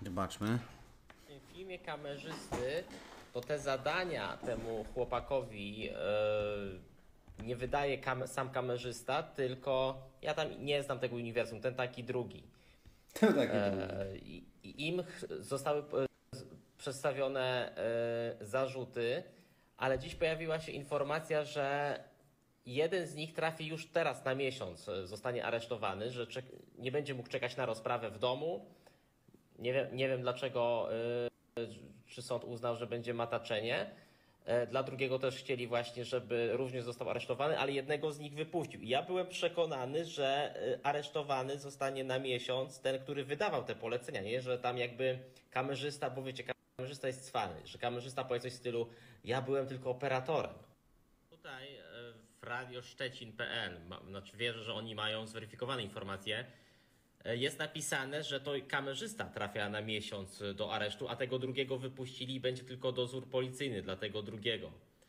Zobaczmy. W filmie kamerzysty to te zadania temu chłopakowi nie wydaje sam kamerzysta, tylko ja tam nie znam tego uniwersum, ten taki drugi. Im zostały przedstawione zarzuty, ale dziś pojawiła się informacja, że jeden z nich trafi już teraz na miesiąc, zostanie aresztowany, że nie będzie mógł czekać na rozprawę w domu. Nie wiem dlaczego, czy sąd uznał, że będzie mataczenie. Dla drugiego też chcieli właśnie, żeby również został aresztowany, ale jednego z nich wypuścił. I ja byłem przekonany, że aresztowany zostanie na miesiąc ten, który wydawał te polecenia, nie? Że tam jakby kamerzysta, bo wiecie, kamerzysta jest cwany, że kamerzysta powie coś w stylu: ja byłem tylko operatorem. Tutaj w Radio Szczecin.pl, znaczy wierzę, że oni mają zweryfikowane informacje, jest napisane, że to kamerzysta trafia na miesiąc do aresztu, a tego drugiego wypuścili i będzie tylko dozór policyjny dla tego drugiego.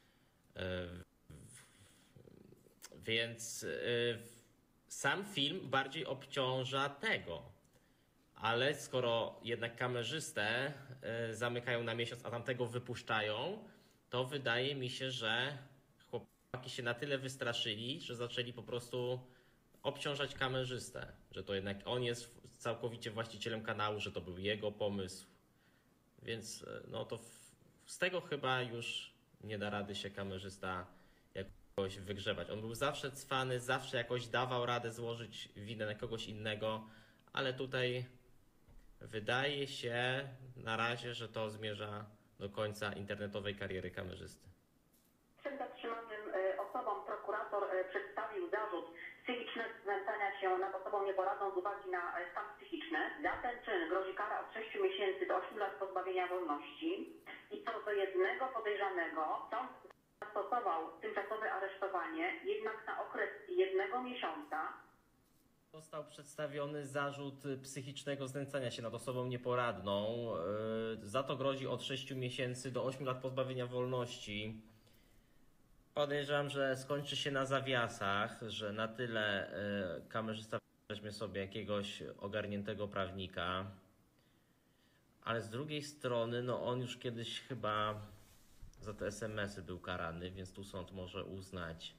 Więc sam film bardziej obciąża tego. Ale skoro jednak kamerzystę zamykają na miesiąc, a tamtego wypuszczają, to wydaje mi się, że chłopaki się na tyle wystraszyli, że zaczęli po prostu obciążać kamerzystę, że to jednak on jest całkowicie właścicielem kanału, że to był jego pomysł. Więc no to z tego chyba już nie da rady się kamerzysta jakoś wygrzebać. On był zawsze cwany, zawsze jakoś dawał radę złożyć winę na kogoś innego, ale tutaj wydaje się na razie, że to zmierza do końca internetowej kariery kamerzysty. Przed zatrzymanym osobom prokurator przedstawił zarzut psychicznego znęcania się nad osobą nieporadną z uwagi na stan psychiczny. Za ten czyn grozi kara od 6 miesięcy do 8 lat pozbawienia wolności. I co do jednego podejrzanego, sąd zastosował tymczasowe aresztowanie, jednak na okres 1 miesiąca. Został przedstawiony zarzut psychicznego znęcania się nad osobą nieporadną. Za to grozi od 6 miesięcy do 8 lat pozbawienia wolności. Podejrzewam, że skończy się na zawiasach, że na tyle kamerzysta weźmie sobie jakiegoś ogarniętego prawnika. Ale z drugiej strony, no on już kiedyś chyba za te SMS-y był karany, więc tu sąd może uznać,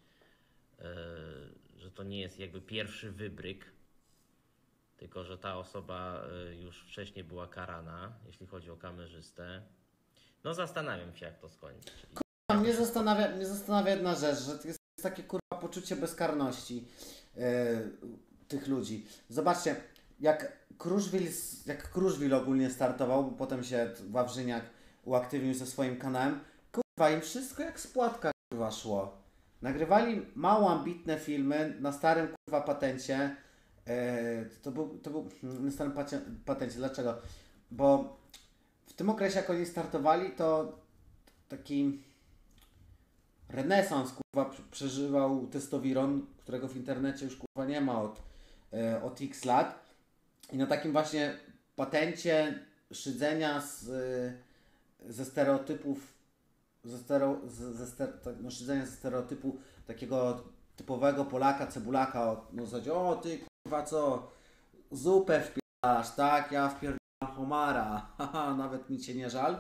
że to nie jest jakby pierwszy wybryk, tylko że ta osoba już wcześniej była karana, jeśli chodzi o kamerzystę. No zastanawiam się, jak to skończy. Mnie zastanawia jedna rzecz, że jest takie kurwa poczucie bezkarności tych ludzi. Zobaczcie, jak Kruszwil ogólnie startował, bo potem się Wawrzyniak uaktywnił ze swoim kanałem, kurwa im wszystko jak z płatka kurwa szło. Nagrywali mało ambitne filmy na starym kurwa patencie. To był na starym patencie. Dlaczego? Bo w tym okresie jak oni startowali, to taki renesans kurwa przeżywał Testowiron, którego w internecie już kurwa nie ma od x lat. I na takim właśnie patencie szydzenia ze stereotypów, szydzenia ze stereotypu takiego typowego Polaka, cebulaka, no zasadzie, o ty kurwa co, zupę wpierasz, tak, ja wpierdalam homara, haha, nawet mi cię nie żal.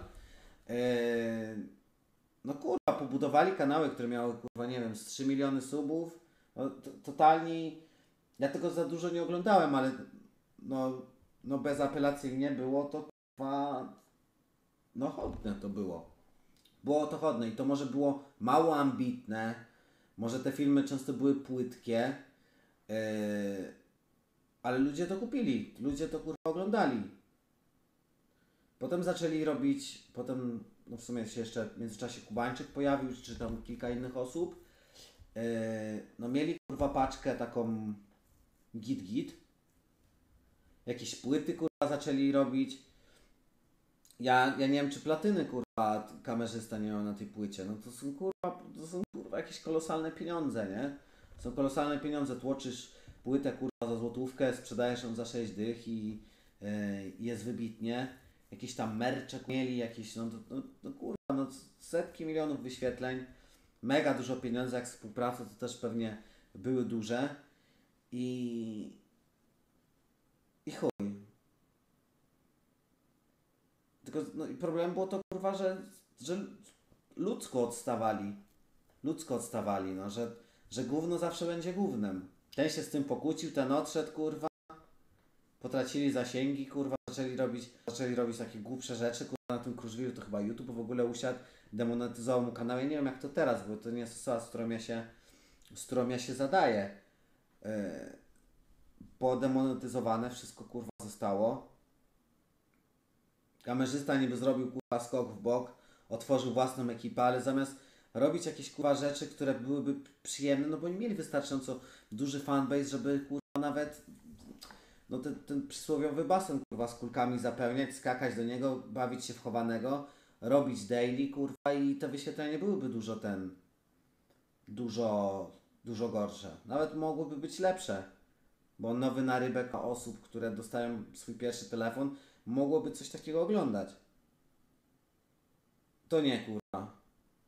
No kurwa, pobudowali kanały, które miały kurwa, nie wiem, z 3 miliony subów, no, totalnie, ja tego za dużo nie oglądałem, ale no bezapelacyjnie było to kurwa, no chodne to było. Było to chodne i to może było mało ambitne, może te filmy często były płytkie, ale ludzie to kupili, ludzie to kurwa oglądali. Potem zaczęli robić, no w sumie się jeszcze w międzyczasie Kubańczyk pojawił, czy tam kilka innych osób. No mieli kurwa paczkę taką git. Jakieś płyty kurwa zaczęli robić. Ja nie wiem, czy platyny kurwa kamerzysta nie miał na tej płycie. No to są kurwa jakieś kolosalne pieniądze, nie? Są kolosalne pieniądze. Tłoczysz płytę kurwa za złotówkę, sprzedajesz ją za 6 dych i jest wybitnie. Jakiś tam merczek mieli, jakieś, no kurwa, no setki milionów wyświetleń. Mega dużo pieniędzy, jak współpraca to też pewnie były duże. I chuj. tylko no, i problem było to kurwa, że ludzko odstawali. Ludzko odstawali, no, że gówno zawsze będzie gównem. Ten się z tym pokłócił, ten odszedł, kurwa. Potracili zasięgi, kurwa, zaczęli robić takie głupsze rzeczy, kurwa, na tym Kruszwilu to chyba YouTube w ogóle usiadł, demonetyzował mu kanał. Ja nie wiem jak to teraz, bo to nie jest osoba, z którą ja się zadaję. Podemonetyzowane, wszystko kurwa zostało. Kamerzysta niby zrobił kurwa skok w bok, otworzył własną ekipę, ale zamiast robić jakieś kurwa rzeczy, które byłyby przyjemne, no bo nie mieli wystarczająco duży fanbase, żeby kurwa nawet no ten przysłowiowy basen kurwa z kulkami zapełniać, skakać do niego, bawić się w chowanego, robić daily kurwa i te wyświetlenia byłyby dużo gorsze. Nawet mogłyby być lepsze, bo nowy narybek osób, które dostają swój pierwszy telefon, mogłoby coś takiego oglądać. To nie kurwa.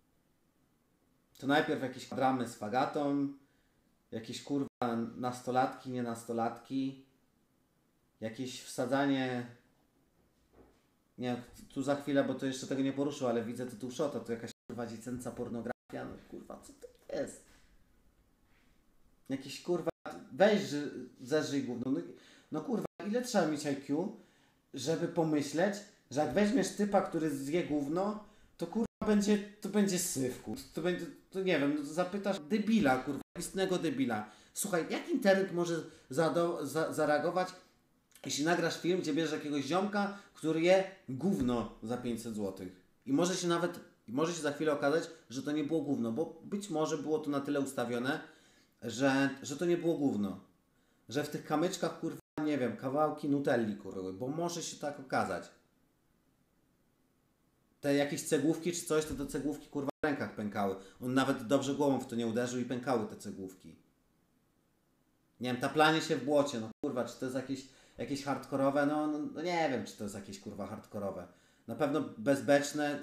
To najpierw jakieś dramy z fagatą, jakieś kurwa nastolatki, nie nastolatki, jakieś wsadzanie, nie wiem, tu za chwilę, bo to jeszcze tego nie poruszył, ale widzę tytuł shota, to jakaś kurwa dziecięca pornografia, no kurwa, co to jest? Jakieś kurwa, weź, zeżyj gówno, no kurwa, ile trzeba mieć IQ, żeby pomyśleć, że jak weźmiesz typa, który zje gówno, to kurwa to będzie syf, kurwa. To nie wiem, no to zapytasz debila, kurwa, istnego debila. Słuchaj, jak internet może zareagować, jeśli nagrasz film, gdzie bierzesz jakiegoś ziomka, który je gówno za 500 zł. I może się za chwilę okazać, że to nie było gówno, bo być może było to na tyle ustawione, że to nie było gówno. Że w tych kamyczkach, kurwa, nie wiem, kawałki nutelli, kurwa, bo może się tak okazać. Te jakieś cegłówki czy coś, to te cegłówki, kurwa, w rękach pękały. On nawet dobrze głową w to nie uderzył i pękały te cegłówki. Nie wiem, taplanie się w błocie, no kurwa, czy to jest jakieś hardkorowe? No nie wiem, czy to jest jakieś, kurwa, hardkorowe. Na pewno bezbeczne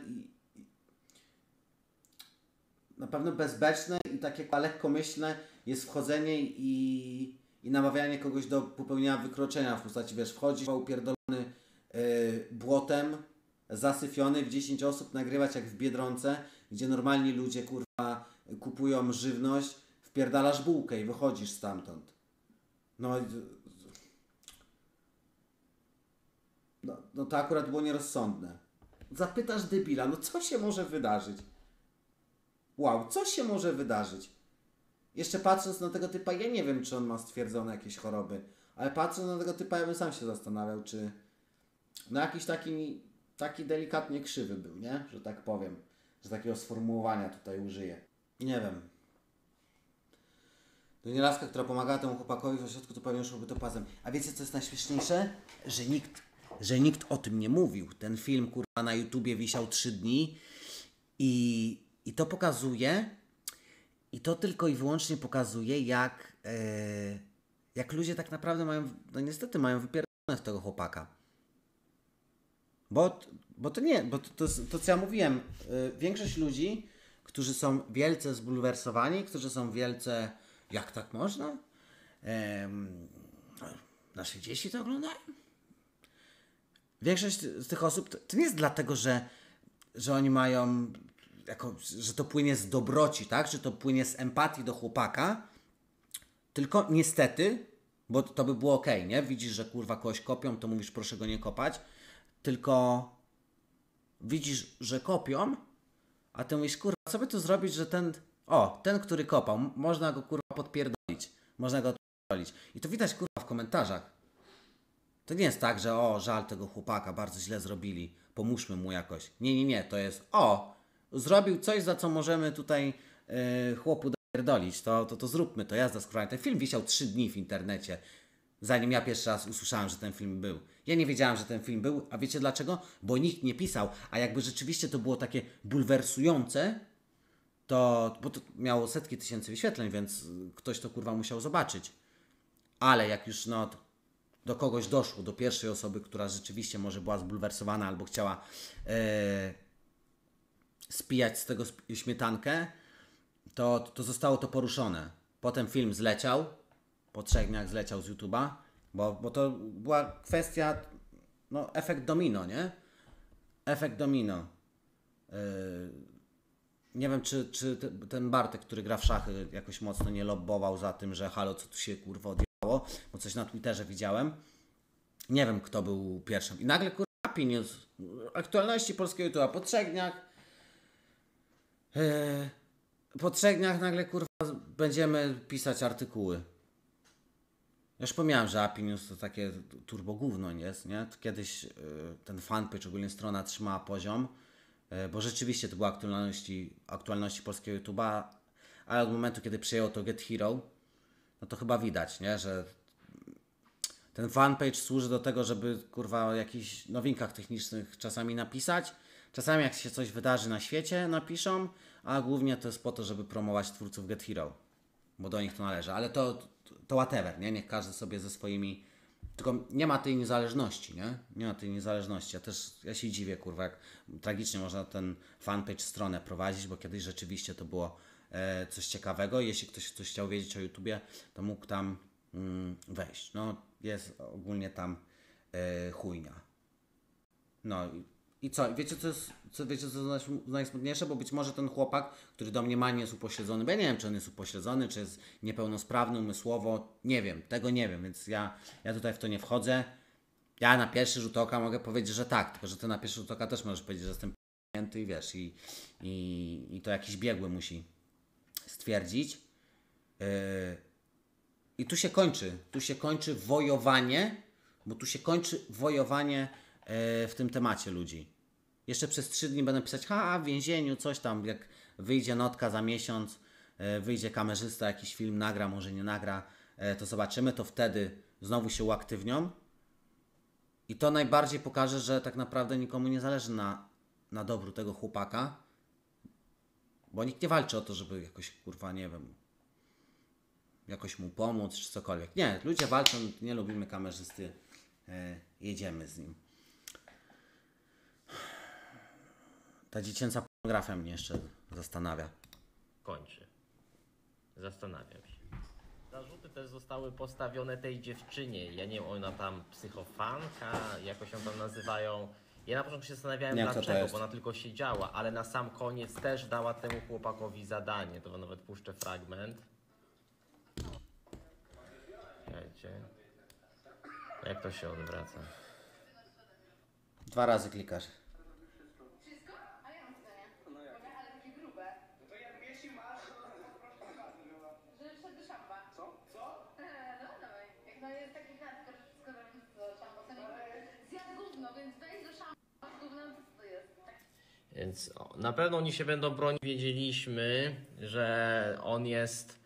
i takie lekkomyślne jest wchodzenie i namawianie kogoś do popełnienia wykroczenia w postaci, wiesz, wchodzisz upierdolony błotem, zasyfiony w 10 osób, nagrywać jak w Biedronce, gdzie normalni ludzie, kurwa, kupują żywność, wpierdalasz bułkę i wychodzisz stamtąd. No to akurat było nierozsądne. Zapytasz debila, no co się może wydarzyć? Wow, co się może wydarzyć? Jeszcze patrząc na tego typa, ja nie wiem, czy on ma stwierdzone jakieś choroby, ale patrząc na tego typa, ja bym sam się zastanawiał, czy no jakiś taki delikatnie krzywy był, nie? Że tak powiem, że takiego sformułowania tutaj użyję. Nie wiem. To nie laska, która pomagała temu chłopakowi w ośrodku, to pewnie szłoby to pasem. A wiecie, co jest najśmieszniejsze? Że nikt o tym nie mówił. Ten film, kurwa, na YouTubie wisiał 3 dni i to pokazuje, i to tylko i wyłącznie pokazuje, jak ludzie tak naprawdę mają, no niestety mają wypierdolone w tego chłopaka. Bo to co ja mówiłem, większość ludzi, którzy są wielce zbulwersowani, którzy są wielce, jak tak można? Nasze dzieci to oglądają? Większość z tych osób, to nie jest dlatego, że oni mają, że to płynie z dobroci, tak? Że to płynie z empatii do chłopaka, tylko niestety, bo to by było okej, nie? Widzisz, że kurwa kogoś kopią, to mówisz proszę go nie kopać, tylko widzisz, że kopią, a ty mówisz, kurwa, co by tu zrobić, że ten, który kopał, można go kurwa podpierdolić, można go odpierdolić. I to widać kurwa w komentarzach. To nie jest tak, że żal tego chłopaka, bardzo źle zrobili, pomóżmy mu jakoś. Nie, to jest, zrobił coś, za co możemy tutaj chłopu dopierdolić, to zróbmy to, jazda z królami. Ten film wisiał 3 dni w internecie, zanim ja pierwszy raz usłyszałem, że ten film był. Ja nie wiedziałem, że ten film był, a wiecie dlaczego? Bo nikt nie pisał, a jakby rzeczywiście to było takie bulwersujące, bo to miało setki tysięcy wyświetleń, więc ktoś to kurwa musiał zobaczyć. Ale jak już do kogoś doszło, do pierwszej osoby, która rzeczywiście może była zbulwersowana albo chciała spijać z tego śmietankę, to zostało to poruszone. Potem film zleciał, po 3 dniach zleciał z YouTube'a, bo to była kwestia, efekt domino, nie? efekt domino. Nie wiem, czy ten Bartek, który gra w szachy, jakoś mocno nie lobbował za tym, że halo, co tu się kurwa odjechało, bo coś na Twitterze widziałem. Nie wiem, kto był pierwszym. I nagle kurwa Happy News, aktualności polskiego YouTube'a po 3 dniach nagle kurwa będziemy pisać artykuły. Ja już pomniałem, że Happy News to takie turbo gówno jest, nie? Kiedyś ten fanpage, ogólnie strona trzymała poziom, bo rzeczywiście to były aktualności polskiego YouTube'a, ale od momentu, kiedy przyjęło to Get Hero, no to chyba widać, nie? Że ten fanpage służy do tego, żeby kurwa o jakichś nowinkach technicznych czasami napisać. Czasami jak się coś wydarzy na świecie, napiszą, a głównie to jest po to, żeby promować twórców Get Hero, bo do nich to należy. Ale to whatever, nie? Niech każdy sobie ze swoimi... Tylko nie ma tej niezależności, nie? Nie ma tej niezależności. Ja się dziwię, kurwa, jak tragicznie można ten fanpage, stronę prowadzić, bo kiedyś rzeczywiście to było coś ciekawego. Jeśli ktoś coś chciał wiedzieć o YouTubie, to mógł tam wejść. No, jest ogólnie tam chujnia. No i co? Wiecie, co jest najsmutniejsze? Bo być może ten chłopak, który domniemanie jest upośledzony, bo ja nie wiem, czy on jest upośledzony, czy jest niepełnosprawny umysłowo. Nie wiem, tego nie wiem, więc ja tutaj w to nie wchodzę. Ja na pierwszy rzut oka mogę powiedzieć, że tak, tylko że ty na pierwszy rzut oka też możesz powiedzieć, że jestem p***nięty i wiesz, i to jakiś biegły musi stwierdzić. I tu się kończy wojowanie, bo tu się kończy wojowanie w tym temacie ludzi. Jeszcze przez 3 dni będę pisać, w więzieniu, coś tam, jak wyjdzie notka za miesiąc, wyjdzie kamerzysta, jakiś film nagra, może nie nagra, to zobaczymy, to wtedy znowu się uaktywnią. I to najbardziej pokaże, że tak naprawdę nikomu nie zależy na dobru tego chłopaka, bo nikt nie walczy o to, żeby jakoś, kurwa, nie wiem, jakoś mu pomóc, czy cokolwiek. Nie, ludzie walczą, nie lubimy kamerzysty, jedziemy z nim. Ta dziecięca pornografia mnie jeszcze zastanawia. Kończy. Zastanawiam się. Zarzuty też zostały postawione tej dziewczynie. Ja nie wiem, ona tam psychofanka, jakoś ją tam nazywają. Ja na początku się zastanawiałem dlaczego, bo ona tylko siedziała, ale na sam koniec też dała temu chłopakowi zadanie. To nawet puszczę fragment. Słuchajcie. Jak to się odwraca? 2 razy klikasz. Więc na pewno oni się będą bronić. Wiedzieliśmy, że on jest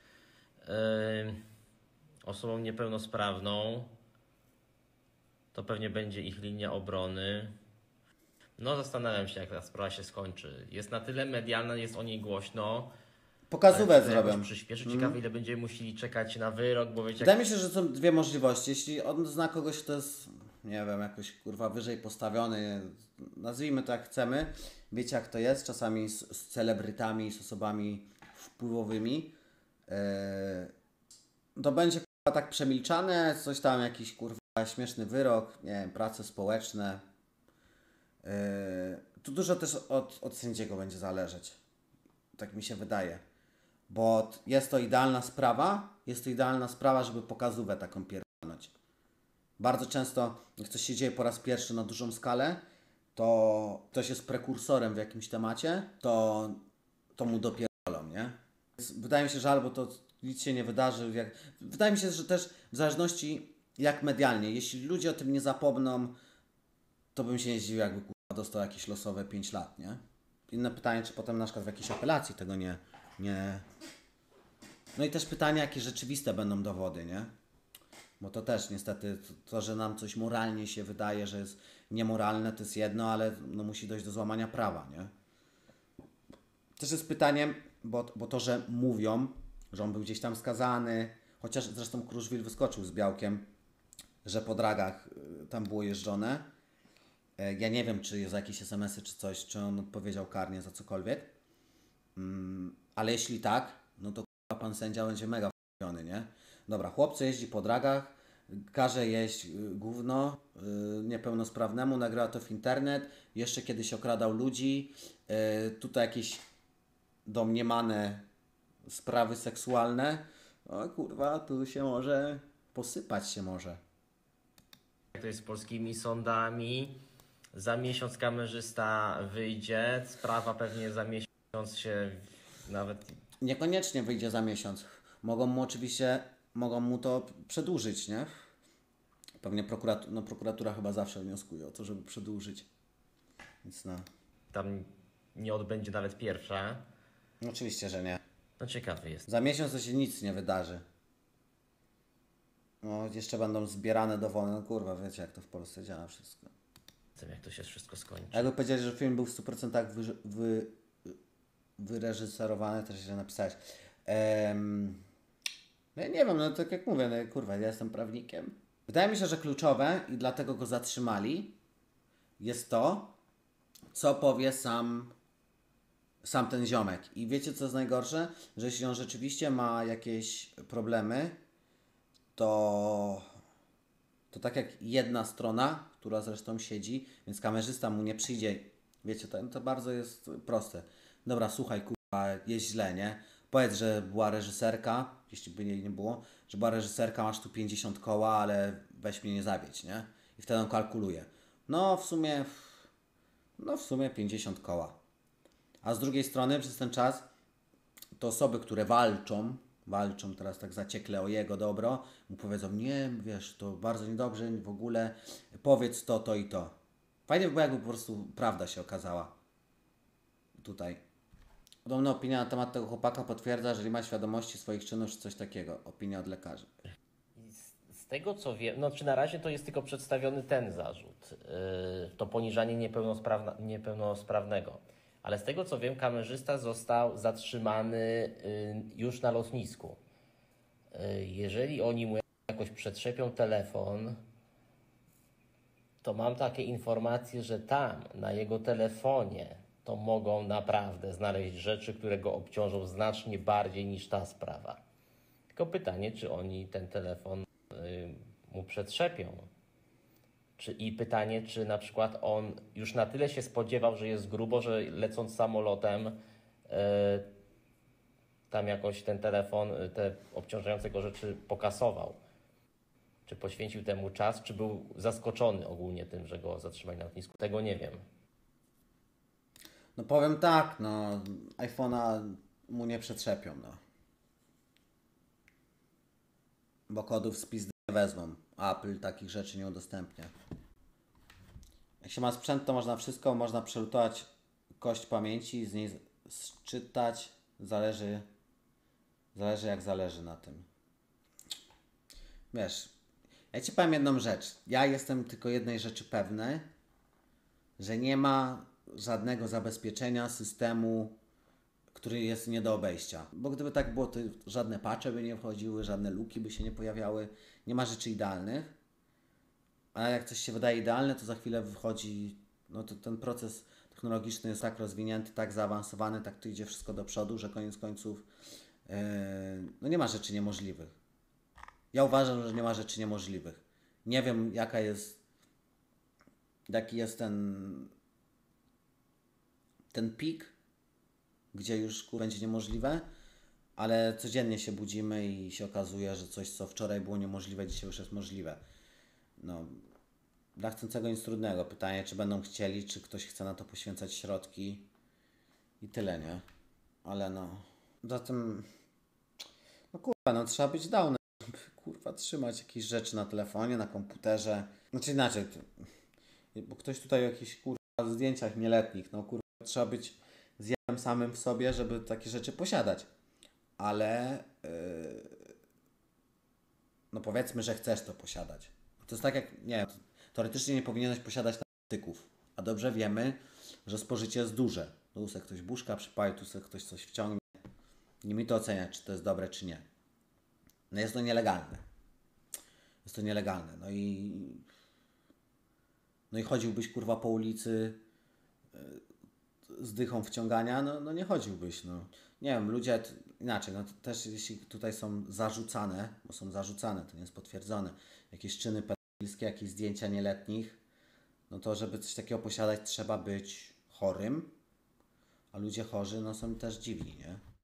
osobą niepełnosprawną. To pewnie będzie ich linia obrony. No zastanawiam się, jak ta sprawa się skończy. Jest na tyle medialna, jest o niej głośno. Pokazówę zrobią. Przyspieszy. Ciekawe, ile będziemy musieli czekać na wyrok, bo wiecie... Wydaje mi się, że są 2 możliwości. Jeśli on zna kogoś, kto jest, nie wiem, jakoś kurwa wyżej postawiony, nazwijmy to jak chcemy, wiecie jak to jest, czasami z celebrytami, z osobami wpływowymi, to będzie kurwa tak przemilczane, coś tam, jakiś kurwa śmieszny wyrok, nie wiem, prace społeczne. Tu dużo też od sędziego będzie zależeć. Tak mi się wydaje. Bo jest to idealna sprawa, żeby pokazówę taką pierdolnąć. Bardzo często, jak coś się dzieje po raz pierwszy na dużą skalę, to ktoś jest prekursorem w jakimś temacie, to mu dopierdolą, nie? Więc wydaje mi się, że albo to nic się nie wydarzy. Wydaje mi się, że też w zależności jak medialnie, jeśli ludzie o tym nie zapomną, to bym się nie zdziwił, jakby kurwa dostał jakieś losowe 5 lat, nie? Inne pytanie, czy potem na przykład w jakiejś apelacji tego nie... No i też pytanie, jakie rzeczywiste będą dowody, nie? Bo to też niestety, to, że nam coś moralnie się wydaje, że jest niemoralne, to jest jedno, ale no, musi dojść do złamania prawa, nie? Też jest pytaniem, bo to, że mówią, że on był gdzieś tam skazany, chociaż zresztą Kruszwil wyskoczył z Białkiem, że po dragach tam było jeżdżone. Ja nie wiem, czy jest jakieś SMS-y czy coś, czy on odpowiedział karnie za cokolwiek. Ale jeśli tak, no to pan sędzia będzie mega f***iony, nie? Dobra, chłopcy jeździ po dragach, każe jeść gówno niepełnosprawnemu, nagrywa to w internet, jeszcze kiedyś okradał ludzi, tutaj jakieś domniemane sprawy seksualne, o kurwa, tu się może posypać się może. Jak to jest z polskimi sądami? Za miesiąc kamerzysta wyjdzie, sprawa pewnie za miesiąc się nawet... Niekoniecznie wyjdzie za miesiąc. Mogą mu to przedłużyć, nie? Pewnie prokuratura chyba zawsze wnioskuje o to, żeby przedłużyć. Więc no. Tam nie odbędzie nawet pierwsza. Oczywiście, że nie. No ciekawy jest. Za miesiąc to się nic nie wydarzy. No, jeszcze będą zbierane dowody. No kurwa, wiecie jak to w Polsce działa wszystko. Wiem, jak to się wszystko skończy. Jakby powiedzieli, że film był w 100% wyreżyserowany, też źle napisałeś. No ja nie wiem, no tak jak mówię, no kurwa, ja jestem prawnikiem. Wydaje mi się, że kluczowe i dlatego go zatrzymali jest to, co powie sam ten ziomek. I wiecie co jest najgorsze? Że jeśli on rzeczywiście ma jakieś problemy, to tak jak jedna strona, która zresztą siedzi, więc kamerzysta mu nie przyjdzie. Wiecie, to bardzo jest proste. Dobra, słuchaj, kurwa, jest źle, nie? Powiedz, że była reżyserka, jeśli by jej nie było, że była reżyserka, masz tu 50 koła, ale weź mnie nie zawiedź, nie? I wtedy on kalkuluje. No w sumie 50 koła. A z drugiej strony przez ten czas to osoby, które walczą teraz tak zaciekle o jego dobro, mu powiedzą, nie, wiesz, to bardzo niedobrze, w ogóle powiedz to i to. Fajnie by było, jakby po prostu prawda się okazała tutaj. Podobno opinia na temat tego chłopaka potwierdza, że nie ma świadomości swoich czynów czy coś takiego. Opinia od lekarzy. Z tego co wiem, no czy na razie to jest tylko przedstawiony ten zarzut, to poniżanie niepełnosprawnego. Ale z tego co wiem, kamerzysta został zatrzymany już na lotnisku. Jeżeli oni mu jakoś przetrzepią telefon, to mam takie informacje, że tam, na jego telefonie, to mogą naprawdę znaleźć rzeczy, które go obciążą znacznie bardziej niż ta sprawa. Tylko pytanie, czy oni ten telefon mu przetrzepią. I pytanie, czy na przykład on już na tyle się spodziewał, że jest grubo, że lecąc samolotem tam jakoś ten telefon, te obciążające go rzeczy pokasował. Czy poświęcił temu czas, czy był zaskoczony ogólnie tym, że go zatrzymali na lotnisku? Tego nie wiem. No powiem tak, no iPhone'a mu nie przetrzepią, no. Bo kodów z pizdy nie wezmą. Apple takich rzeczy nie udostępnia. Jak się ma sprzęt, to można wszystko, można przelutować kość pamięci, z niej sczytać, zależy jak zależy na tym. Wiesz, ja Ci powiem jedną rzecz. Ja jestem tylko jednej rzeczy pewny, że nie ma żadnego zabezpieczenia systemu, który jest nie do obejścia. Bo gdyby tak było, to żadne patche by nie wchodziły, żadne luki by się nie pojawiały. Nie ma rzeczy idealnych. A jak coś się wydaje idealne, to za chwilę wychodzi, no to ten proces technologiczny jest tak rozwinięty, tak zaawansowany, tak to idzie wszystko do przodu, że koniec końców no nie ma rzeczy niemożliwych. Ja uważam, że nie ma rzeczy niemożliwych. Nie wiem, jaki jest ten pik, gdzie już będzie niemożliwe, ale codziennie się budzimy i się okazuje, że coś, co wczoraj było niemożliwe, dzisiaj już jest możliwe. No, dla chcącego nic trudnego. Pytanie, czy będą chcieli, czy ktoś chce na to poświęcać środki i tyle, nie? Ale no, zatem, no kurwa, no trzeba być downem, żeby kurwa trzymać jakieś rzeczy na telefonie, na komputerze. Znaczy inaczej, bo ktoś tutaj o jakichś kurwa zdjęciach nieletnich, no kurwa, trzeba być zjebem samym w sobie, żeby takie rzeczy posiadać. Ale no powiedzmy, że chcesz to posiadać. To jest tak jak, nie wiem, teoretycznie nie powinieneś posiadać narkotyków, a dobrze wiemy, że spożycie jest duże. Tu se ktoś buszka przypali, tu se ktoś coś wciągnie. Nie mi to oceniać, czy to jest dobre, czy nie. No jest to nielegalne. Jest to nielegalne. No i chodziłbyś kurwa po ulicy z dychą wciągania, no nie chodziłbyś, no. Nie wiem, ludzie, inaczej, no to też jeśli tutaj są zarzucane, bo są zarzucane, to nie jest potwierdzone, jakieś czyny pedofilskie, jakieś zdjęcia nieletnich, no to żeby coś takiego posiadać, trzeba być chorym, a ludzie chorzy, no są też dziwni, nie?